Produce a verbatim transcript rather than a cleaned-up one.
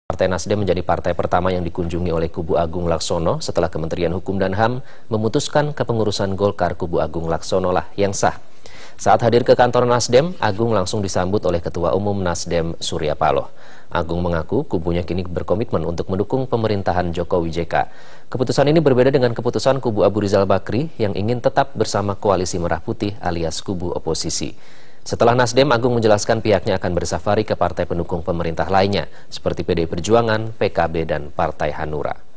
Partai Nasdem menjadi partai pertama yang dikunjungi oleh Kubu Agung Laksono setelah Kementerian Hukum dan H A M memutuskan kepengurusan Golkar Kubu Agung Laksono lah yang sah. Saat hadir ke kantor Nasdem, Agung langsung disambut oleh Ketua Umum Nasdem Surya Paloh. Agung mengaku kubunya kini berkomitmen untuk mendukung pemerintahan Jokowi J K. Keputusan ini berbeda dengan keputusan Kubu Abu Rizal Bakri yang ingin tetap bersama Koalisi Merah Putih alias kubu oposisi. Setelah Nasdem, Agung menjelaskan pihaknya akan bersafari ke partai pendukung pemerintah lainnya, seperti P D I Perjuangan, P K B, dan Partai Hanura.